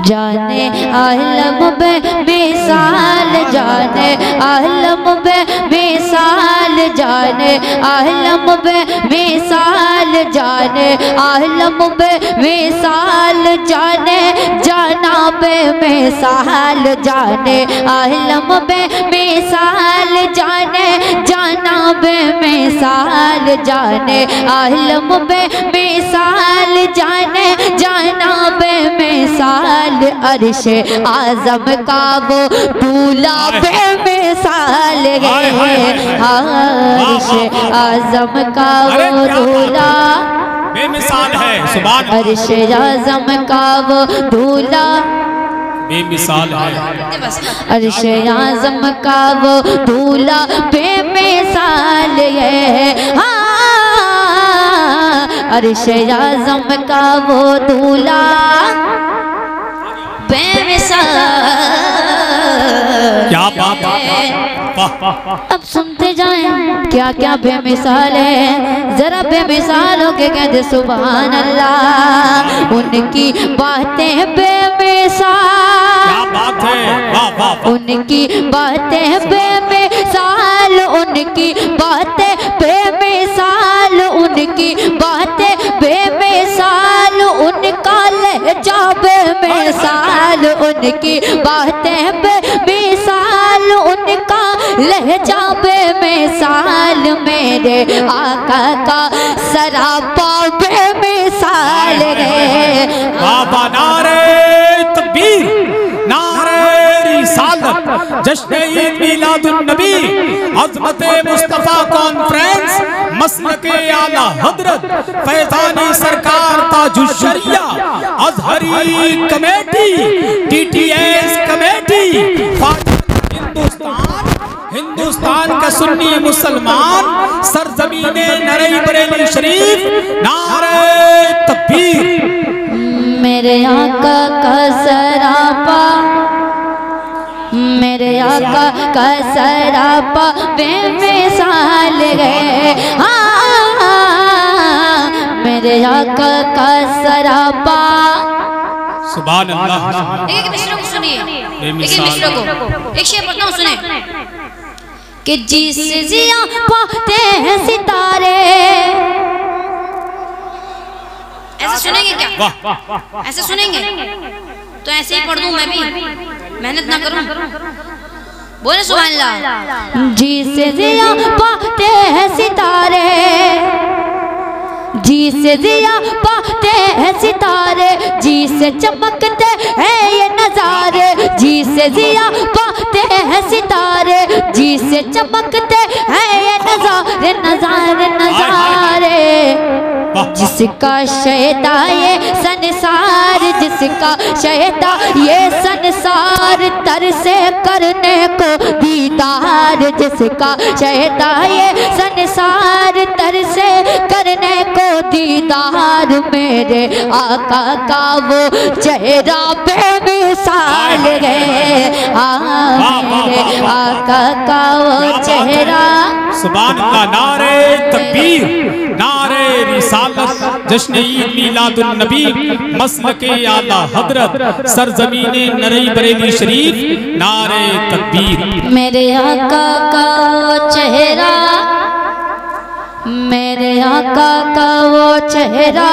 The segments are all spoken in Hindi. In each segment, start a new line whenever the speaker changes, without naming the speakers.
जाने आलम बे मिसाल, जाने आलम बे मिसाल, जाने आलम बे मिसाल, जाने आलम बे मिसाल, जाने जाना बे मिसाल, जाने आलम बे मिसाल, जाने जाना बे मिसाल, जाने आलम बे मिसाल, जाने जाना बे मिसाल, अर्श आजम का वो दूल्हा बेमिसाल है, अर्श आजम का वो दूल्हा
बेमिसाल है। सुभान
अर्श आजम का वो दूल्हा
बेमिसाल है।
अर्श आजम का वो दूल्हा बेमिसाल है, अर्श आजम का वो दूल्हा बेमिसाल।
क्या बात है।
अब सुनते जाएं क्या क्या बेमिसाल है, जरा बेमिसाल होके कहते सुभान अल्लाह। उनकी बातें बेमिसाल,
क्या बात है। वाह वाह।
उनकी बातें बेमिसाल, उनकी बातें बेमिसाल, उनकी बातें बेमिसाल, उनका लहजा बेमिसाल, उनकी बातें बेमिसाल, उनका लहजा बेमिसाल, मेरे आका का सरापा बेमिसाल है।
बाबा नारे तकबीर, नारे रिसालत, जश्न ईद मिलादुन नबी, अज़मते मुस्तफा कॉन्फ्रेंस, मसलके आला हजरत फैजानी सरकार ताजुश्शरिया, Azhari committee, TTS committee, Hindustan, Hindustan का सुन्नी मुसलमान, सरजमीने नरई बरेली शरीफ, नारे तकबीर।
मेरे आका का सरापा, मेरे आका का सरापा बेमिसाल है, मेरे आका का सरापा।
सुभान अल्लाह।
एक मिसरों को सुनिए, एक मिसरों को एक शेर पढ़ता हूँ, सुने कि जिस जिया पाते हैं सितारे, ऐसे सुनेंगे क्या? ऐसे सुनेंगे तो ऐसे ही पढ़ दूं, मैं भी मेहनत ना करूं। बोले सुभान अल्लाह।
जिस जिया पाते हैं सितारे, जी से जिया पाते हैं सितारे, जी से चमकते हैं ये नजारे, जी से जिया पाते हैं सितारे, जी से चमकते हैं ये नजारे, नजारे नजारे। जिसका शहदा ये संसार, जिसका शहदा ये संसार, तर से करने को दीदार, जिसका शहदा ये संसार, तर से करने को दीदार, मेरे आका का वो चेहरा बेमिसाल है, मेरे आका का वो चेहरा।
सुभान अल्लाह। नारे तकबीर, नारे रिसालत, जश्न ईद मिलादुन नबी, मसलके आला हजरत सरजमीने नरई बरेली शरीफ, नारे तकबीर।
मेरे आका का वो चेहरा, मेरे आका का वो चेहरा।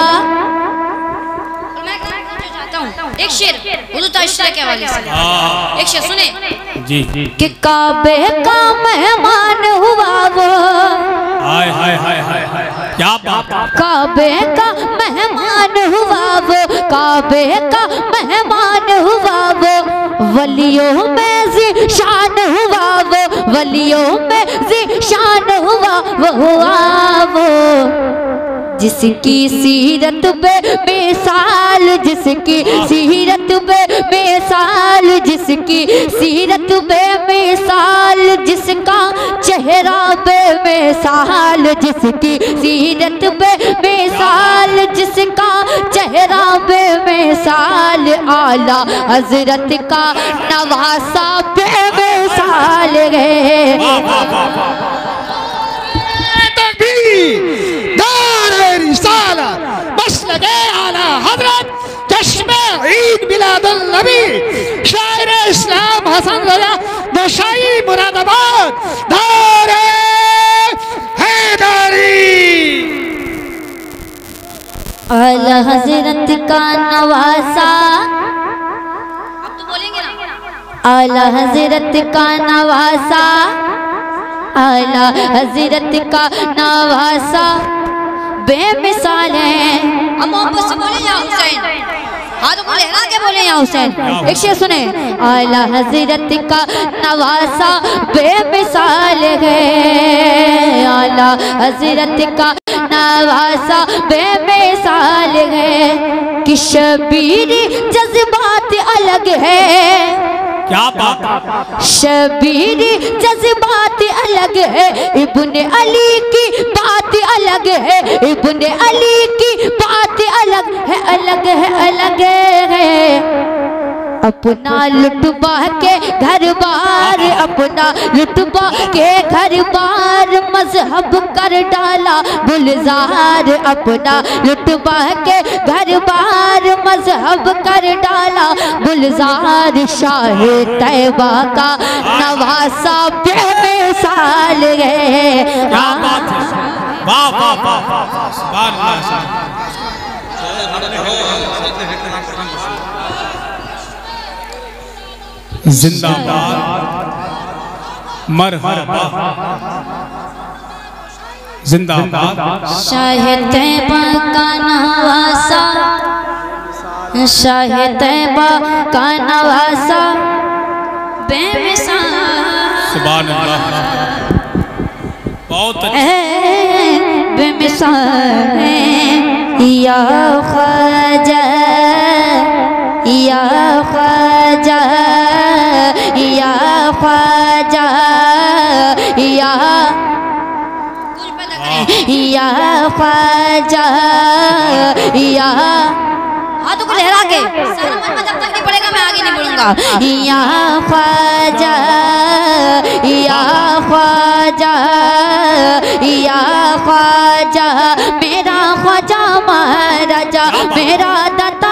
एक शेर हुज़ूर ताशरीफ़ के हवाले से, एक शेर सुने
जी जी।
कि काबे का मेहमान हुआ वो,
हाय हाय हाय हाय हाय, क्या बात।
काबे का मेहमान हुआ वो, काबे का मेहमान हुआ वो, वलियों में ज़िशान हुआ वो, वलियों में ज़िशान हुआ वो, जिसकी सीरत बेमिसाल, जिसकी सीरत बेमिसाल, जिसकी सीरत बेमिसाल, जिसका चेहरा बेमिसाल, जिसकी सीरत बेमिसाल, जिसका चेहरा बेमिसाल, आला हजरत का नवासा बेमिसाल है।
रिसालत, मसलके आला हजरत, जश्न ईद मिलादुन मिलादुन नबी शायर इस्लाम हसन रजा नशाई मुरादाबाद दारे हैदरी।
आला हजरत का नवासा,
अब तो बोलेंगे ना।
आला हजरत का नवासा, आला हजरत का नवासा बेमिसाल है।
अब मोहब्बत से बोले या हुसैन, हाथों को लहरा के बोले या
हुसैन। एक शेर सुने, आला हजरत का नवासा बेमिसाल है, आला हजरत का नवासा बेमिसाल है, कि शबीरी जज्बात अलग है।
क्या बात,
शबीरी जज्बात अलग है, इब्ने अली की बात अलग है, इब्ने अली की बात अलग है, अलग है, अलग है। अपना लुटबा के घर बार, अपना लुटबा के घर बार मजहब कर डाला गुलजार, अपना लुटबा के घर बार मजहब कर डाला गुलजार। शाह तैबा का नवासा बेमिसाल है।
क्या बात है, वाह वाह वाह वाह, सुभान अल्लाह। जिंदाबाद, मरहबा, जिंदाबाद।
शाह तैबा का नवासा, शाह तैबा का नवासा बेमिसाल,
सुभान अल्लाह, बहुत
बेमिसाल है। या ख्वाजा, या ख्वाजा, या ख्वाजा, या या ख्वाजा, या
हाथों को लहरा के सर मन में जब तक नहीं पड़ेगा मैं आगे नहीं बढ़ूंगा।
या ख्वाजा, या ख्वाजा, या ख्वाजा, मेरा ख्वाजा महाराजा मेरा दाता।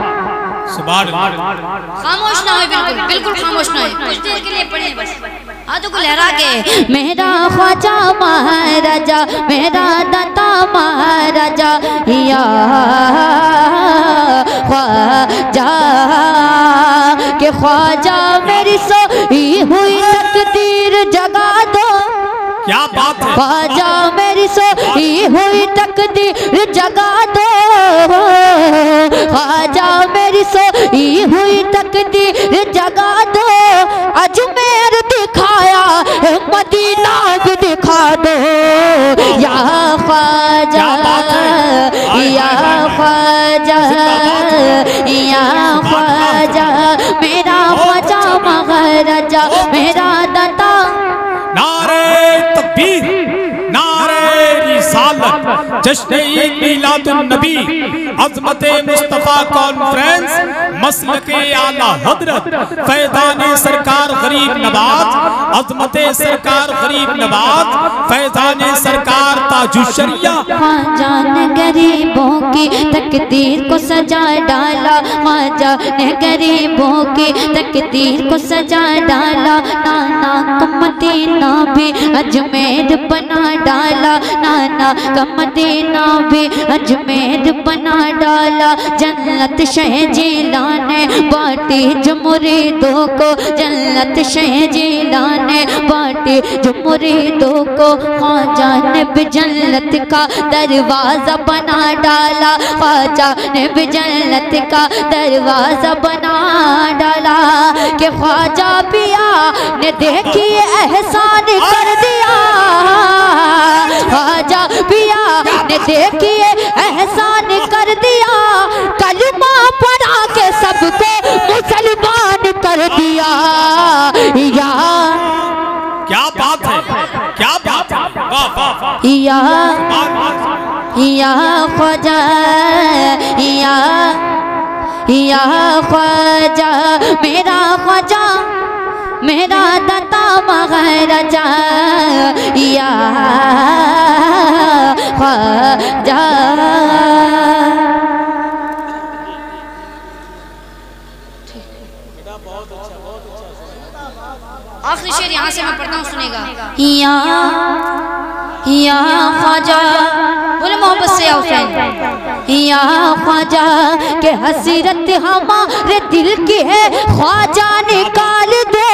खामोश ना हो, बिल्कुल बिल्कुल खामोश ना हो, कुछ देर के लिए पढ़िए बस, हाथों को लहरा के।
मेरा ख्वाजा महाराजा मेरा दाता महाराजा, या ख्वाजा के ख्वाजा मेरी सोई हुई तकदीर जगा दो।
क्या बात है,
ख्वाजा मेरी सोई हुई तकदीर जगा दो, ख्वाजा मेरी सोई हुई तकदीर जगा दो। अजमेर दिखाया मदीना भी दिखा दो। या ख्वाजा, या ख्वाजा, या ख्वाजा मेरा ख्वाजा महाराजा मेरा दाता।
नारे तकबीर, नारे रिसालत, जश्न ईद मिलादुन नबी, अज़मते मुस्तफ़ा कॉन्फ्रेंस, मसलके आला हजरत फैज़ान सरकार गरीब नवाज, अज़मते सरकार गरीब नवाज, फैज़ान सरकार ताजुशरिया।
ख्वाजा ने गरीबों की तकदीर को सजा डाला, ख्वाजा ने गरीबों की तकदीर को सजा डाला। नाना का मदीना भी अजमेर बना डाला, नाना का मदीना भी अजमेर बना डाला। जन्नत शह जिला ने बांटी जो मुरीदों को, जन्नत शह जिला ने बांटी जो मुरीदों को। ख्वाजा ने भी जन्नत का दरवाजा बना डाला, ख्वाजा ने भी जन्नत का दरवाजा बना डाला। कि ख्वाजा पिया ने देखी एहसान कर दिया, ख्वाजा पिया ने देखिए एहसान कर दिया। कलमा पढ़ा के सबको मुसलमान कर दिया। या
क्या बात है, क्या बात है, वाह वाह वाह,
या ख्वाजा, या ख्वाजा मेरा ख्वाजा मेरा दाता महाराजा, या ख्वाजा।
आखिरी शेर यहाँ से मैं पढ़ता हूँ, सुनेगा।
या ख्वाजा,
बोले मोहब्बत से या हुसैन।
या ख्वाजा के हसरत हमारे दिल की है, ख्वाजा निकाल दो।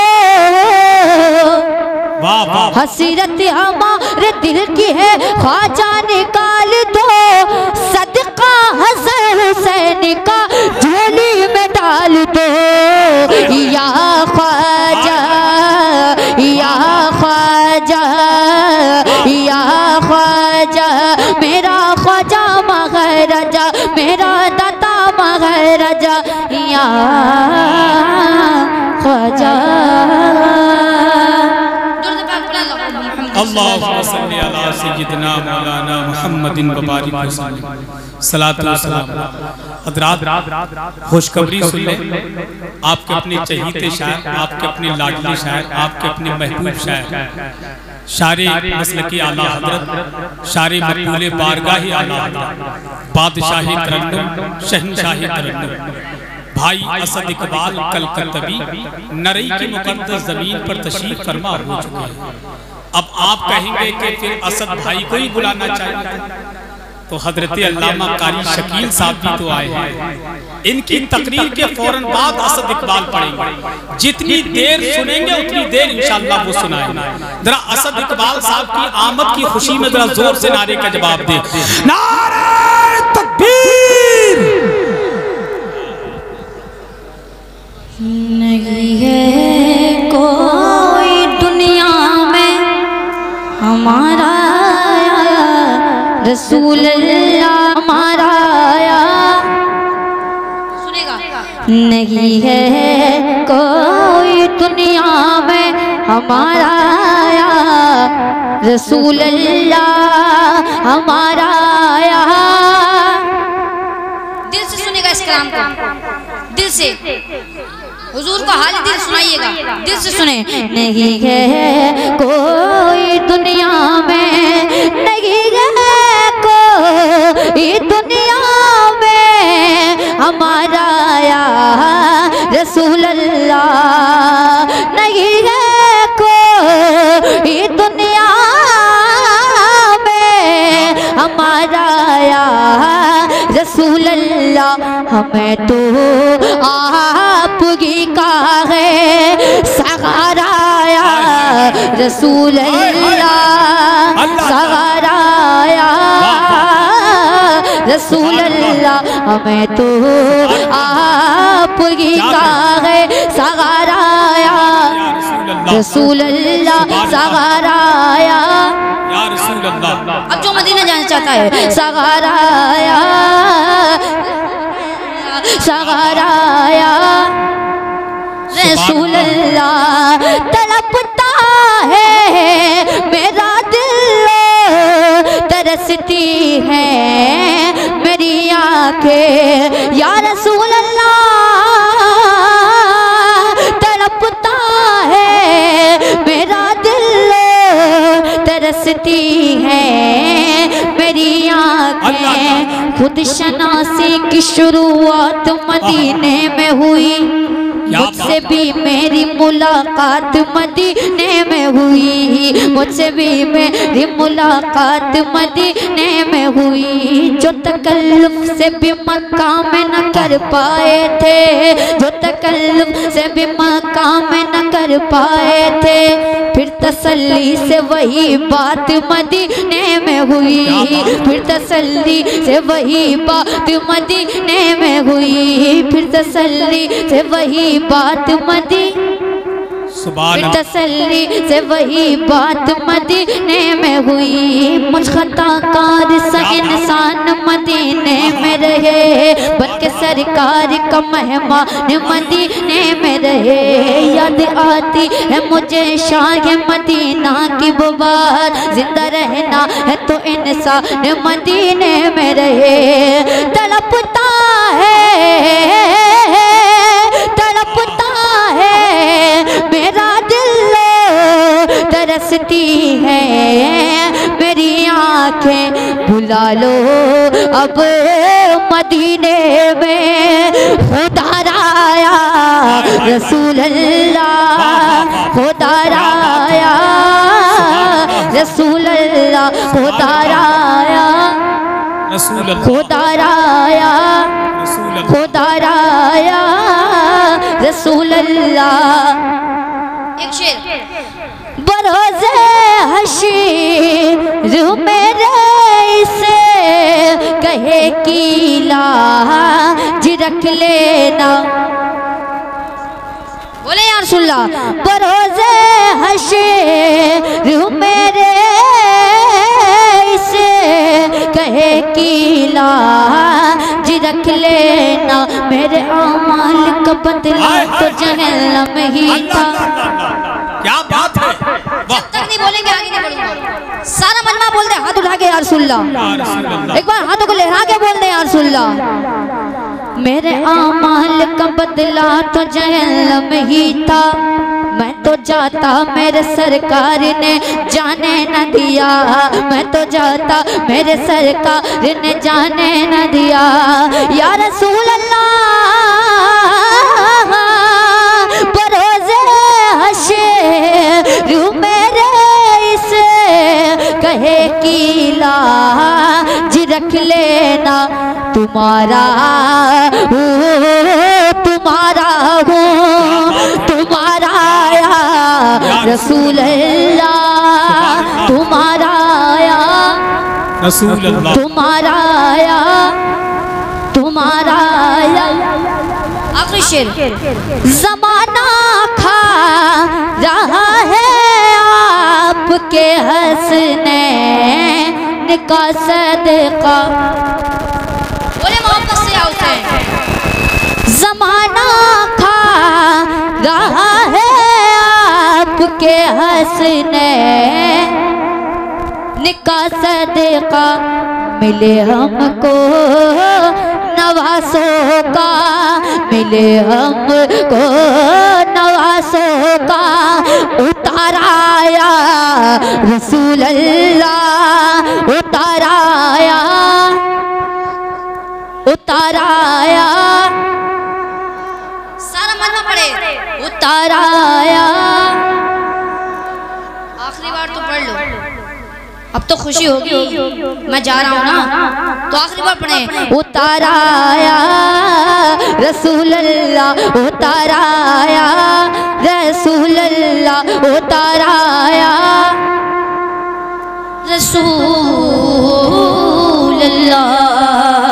हसरत हमारे दिल की है, ख्वाजा निकाल दो। सदका हसन हुसैन का झोली में डाल दो। या ख्वाजा, या ख्वाजा, या ख्वाजा, मेरा ख्वाजा महाराजा, मेरा दाता महाराजा। या ख्वाजा।
अल्लाहुम्मा सल्ली अला सय्यिदिना मौलाना मुहम्मदिन व बारिक वसल्लम। सलातो व सलाम। हज़रात खुशखबरी सुन लें, आपके अपने चहीते शायर, आपके अपने लाडले शायर, आपके अपने महबूब शायर, शारे मसलकी आला हज़रत, शारे मकबूले बारगाही आला हज़रत, बादशाही तरन्नुम, शहंशाही तरन्नुम, भाई असद इकबाल कलकत्तवी नरई की मुकद्दस ज़मीन पर तशरीफ फरमा हो चुके हैं। अब आप कहेंगे कि फिर असद भाई को ही बुलाना चाहिए, तो हजरत अल्लामा कारी शकील साहब भी तो आए हैं। इनकी तकरीर के फौरन बाद असद इकबाल पढ़ेंगे। जितनी देर सुनेंगे उतनी देर इंशाअल्लाह वो सुनाएंगे। जरा असद इकबाल साहब की आमद की खुशी में जरा जोर से नारे का जवाब दे। नारे तकबीर।
नहीं है कोई दुनिया में हमारा रसूल अल्लाह, हमारा
सुनेगा।
नहीं है कोई दुनिया में हमारा रसूल अल्लाह, हमारा।
दिल से सुनेगा इस कलाम को, दिल से। हुजूर का हाल दिल सुनाइएगा, दिल से सुने।
नहीं है कोई दुनिया में, नहीं है कोई दुनिया में हमारा या रसूल अल्लाह। नहीं है कोई दुनिया में हमारा या रसूल अल्लाह। हमें तो आपकी का है सहारा या रसूल अल्लाह, सहारा या रसूल अल्लाह। हमें तो आपकी का है सहारा या रसूल अल्लाह, सहारा या
रसूल अल्लाह।
अब जो मदीना जाना चाहता है,
सहारा या, सहारा या रसूल अल्लाह। तड़पता है मेरा दिल, तरसती है मेरी आंखें या रसूल अल्लाह। तड़पता है मेरा दिल, तरसती है मेरी आंखें। खुद शनासी की शुरुआत मदीने में हुई, मुझसे भी मेरी मुलाकात मदीने में हुई, मुझसे भी मेरी मुलाकात मदीने में हुई। जो तकल्लुफ से भी मक्का में न कर पाए थे, जो तकल्लुफ से भी मक्का में न कर पाए थे, फिर तसल्ली से वही बात मदीने में हुई, फिर तसल्ली से वही बात मदीने में हुई, फिर तसल्ली से वही बात तसल्ली से वही बात मदीने में हुई। मुझ खताकार सा इंसान मदीने में रहे, बल्कि सरकार का मेहमान मदीने में रहे। याद आती है मुझे शाह मदीना की वो बात, जिंदा रहना है तो इंसान मदीने में रहे। तड़पता है, तड़पता है मेरा दिल, तरसती है मेरी आंखें। बुला लो अब मदीने में खुदा आया रसूल अल्लाह खुदा राया, रसूल अल्लाह खुदा राया, खुदा राया, खुदा राया, रसूल अल्लाह।
एक शेर।
बरोज़े हशीर मेरे से कहे की लाज रख लेना,
बोले या रसूलल्लाह।
बरोज़े हशीर मेरे से कहे की लाज रख लेना, मेरे अमाल का बदला तो जहन्नम ही था।
क्या बात है,
जब तक नहीं बोलेंगे आगे नहीं बढ़ूंगा।
सारा मजमा बोल दे हाथ उठा के या रसूलल्लाह, एक बार हाथों को लहरा के बोल दे या रसूलल्लाह। मेरे अमाल का बदला तो जहन्नम ही था, मैं तो जाता मेरे सरकार ने जाने न दिया, मैं तो जाता मेरे सरकार ने जाने न दिया। या रसूल अल्लाह बरोज़े हशर मेरे से कहे की लाज रख लेना, तुम्हारा हूँ तुम्हारा हूँ तुम्हारा या रसूल अल्लाह, तुम्हारा या
रसूल अल्लाह,
तुम्हारा या तुम्हारा या।
आखिरी शेर।
ज़माना खा रहा है आपके हसनैन का सदका,
बोले मोहब्बत से आओ से।
ज़माना खा रहा है आपके हसनैन का सदका, मिले हमको नवासों का, मिले हमको नवासों का, उताराया रसूल अल्लाह, उताराया उताराया,
सारा मजमा पढ़े।
उताराया।
आखिरी बार तो पढ़ लो, अब तो खुशी होगी, मैं जा रहा हूँ ना, तो आखिरी बार पढ़े।
उताराया रसूल अल्लाह, उताराया रसूल अल्लाह, उताराया रसूल अल्लाह।